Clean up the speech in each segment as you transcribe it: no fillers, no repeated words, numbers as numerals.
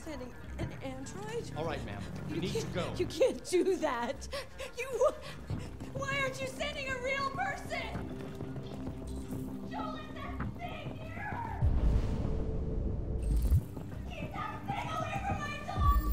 setting an android? All right, ma'am. You need to go. You can't do that. Why aren't you sending a real person? Don't let that thing here! Keep that thing away from my dog!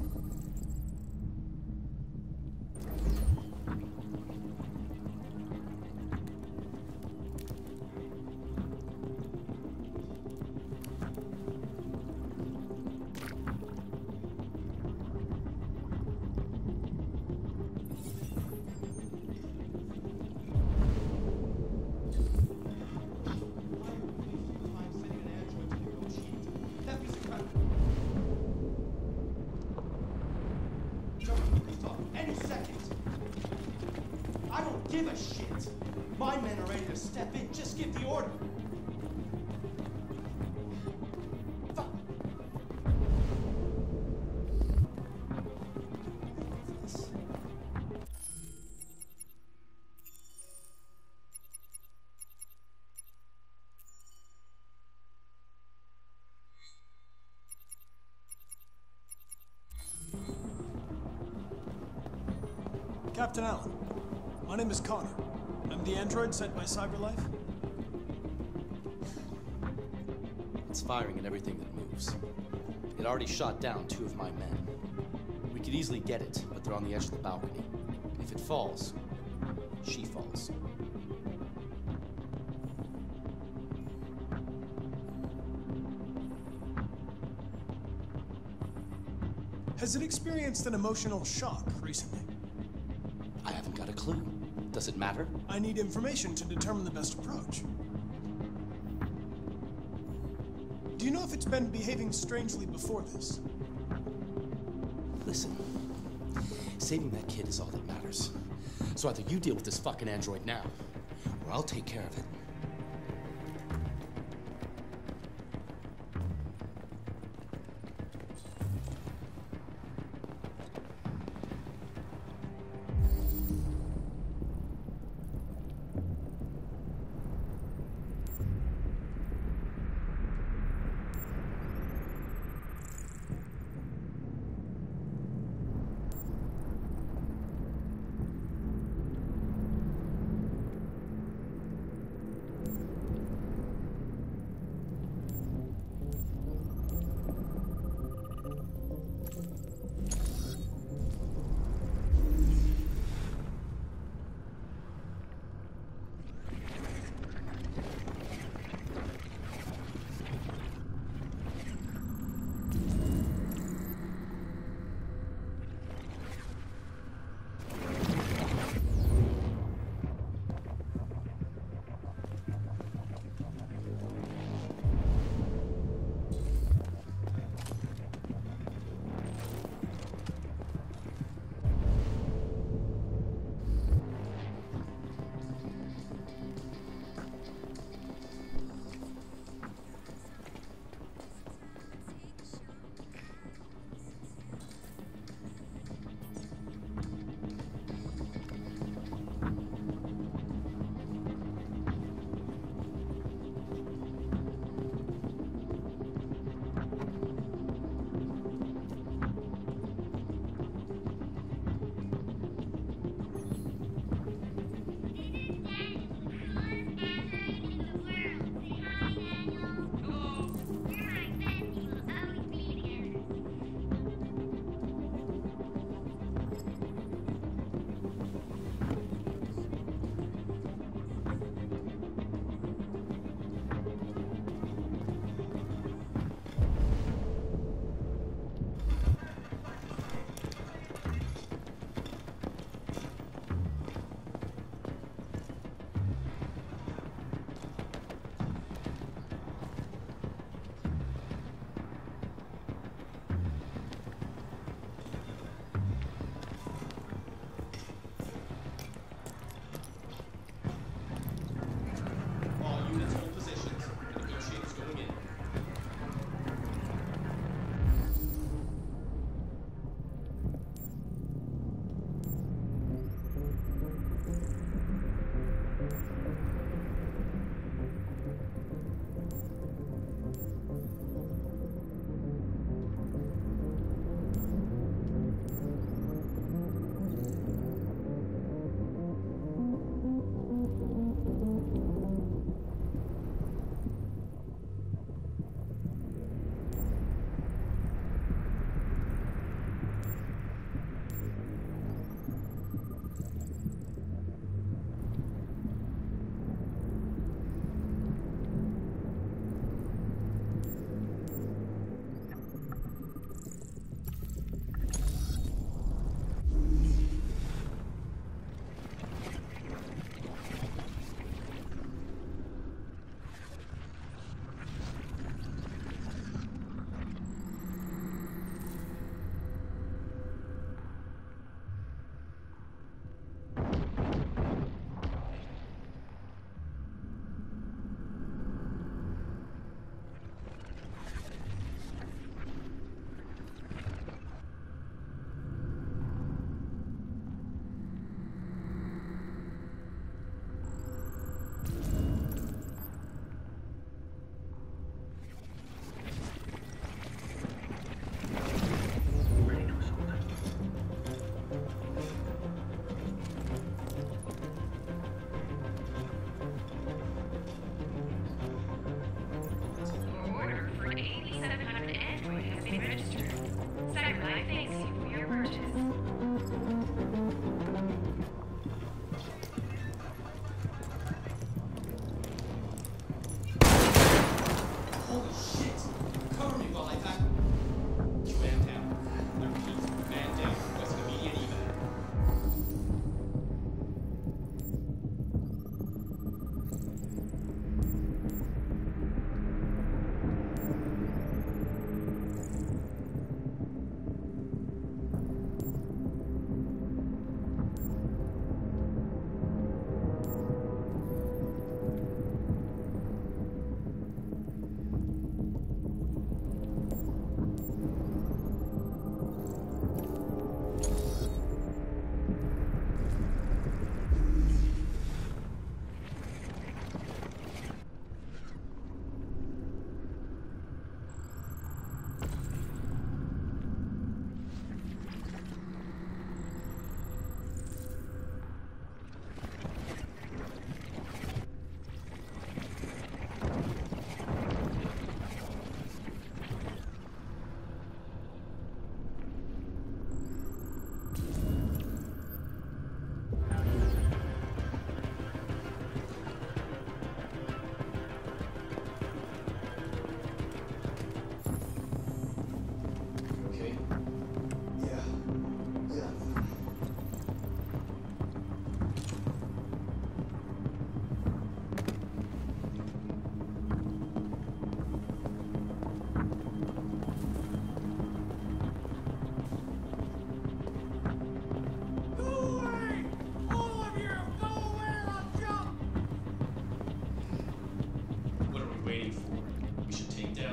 Any second. I don't give a shit. My men are ready to step in. Just give the order. Fuck. Captain Allen, my name is Connor. I'm the android sent by CyberLife. It's firing at everything that moves. It already shot down 2 of my men. We could easily get it, but they're on the edge of the balcony. If it falls, she falls. Has it experienced an emotional shock recently? I haven't got a clue. Does it matter? I need information to determine the best approach. Do you know if it's been behaving strangely before this? Listen, saving that kid is all that matters. So either you deal with this fucking android now, or I'll take care of it.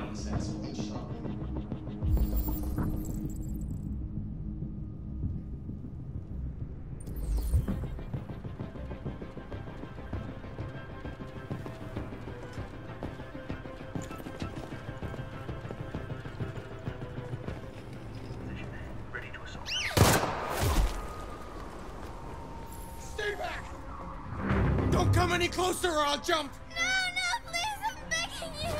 find this asshole and shot him. Stay back! Don't come any closer or I'll jump! No, please, I'm begging you!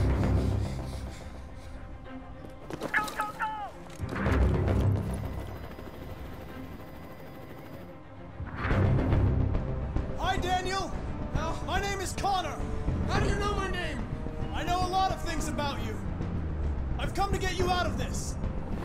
Hi, Daniel! My name is Connor. How do you know my name? I know a lot of things about you. I've come to get you out of this.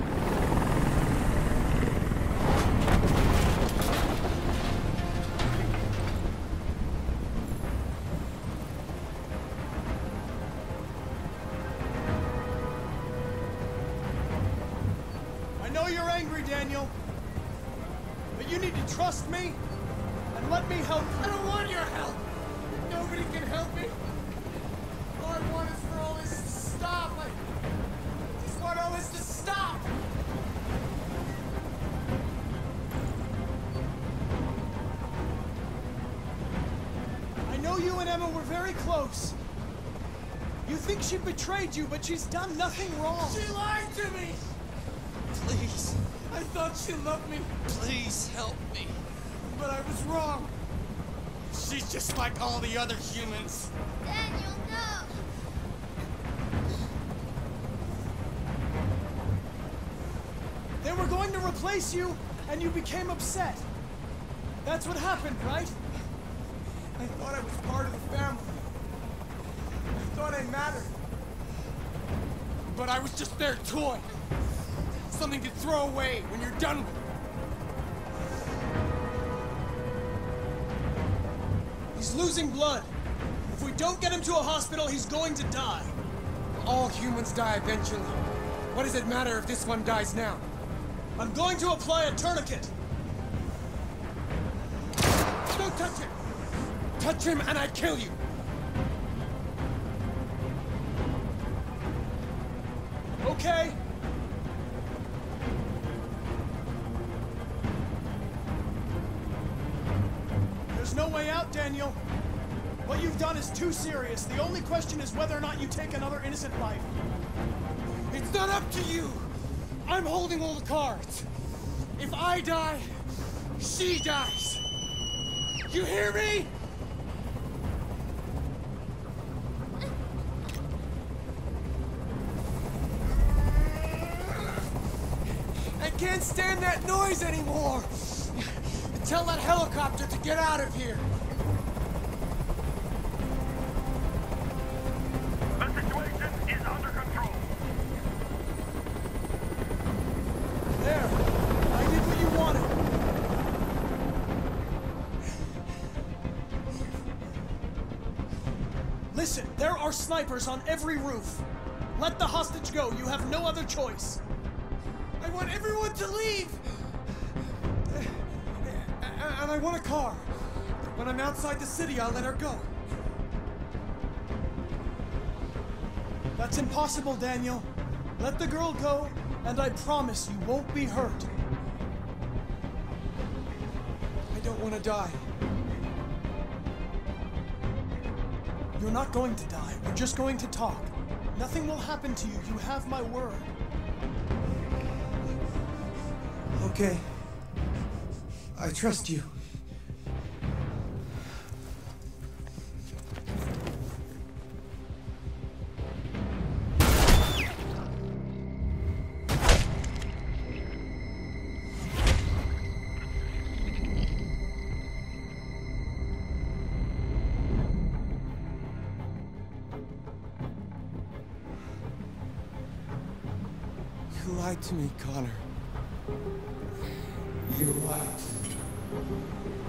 I know you're angry, Daniel. But you need to trust me and let me help you. I don't want your help! Nobody can help me! All I want is for all this to stop! I just want all this to stop! I know you and Emma were very close. You think she betrayed you, but she's done nothing wrong. She lied to me! Please, I thought she loved me, please help me. but I was wrong. She's just like all the other humans. Daniel, no! They were going to replace you, and you became upset. That's what happened, right? I thought I was part of the family. I thought I mattered. But I was just their toy. Something to throw away when you're done with it. He's losing blood. If we don't get him to a hospital, he's going to die. All humans die eventually. What does it matter if this one dies now? I'm going to apply a tourniquet. Don't touch him! Touch him and I kill you! Okay. There's no way out, Daniel. What you've done is too serious. The only question is whether or not you take another innocent life. It's not up to you! I'm holding all the cards. If I die, she dies. You hear me? I can't stand that noise anymore. Tell that helicopter to get out of here. The situation is under control. There. I did what you wanted. Listen, there are snipers on every roof. Let the hostage go. You have no other choice. I want everyone to leave! And I want a car. When I'm outside the city, I'll let her go. That's impossible, Daniel. Let the girl go, and I promise you won't be hurt. I don't want to die. You're not going to die. We're just going to talk. Nothing will happen to you. You have my word. Okay. I trust you. You lied to me, Connor. You lied to me.